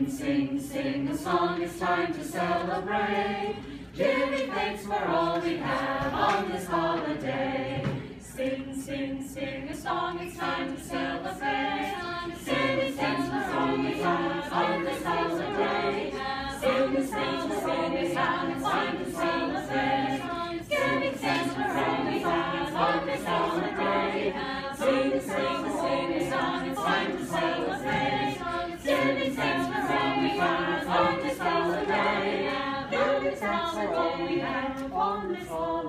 Sing, sing, sing a song, it's time to celebrate, giving thanks for all we have on this holiday. Sing, sing, sing a song, it's time to celebrate, giving thanks for all we have on this holiday. Sing, sing, sing a song, it's time to celebrate, giving thanks for all we have on this holiday. Sing, sing, sing a song, it's time to celebrate, giving thanks for all we have on this holiday. Giving thanks for all we have on this holiday.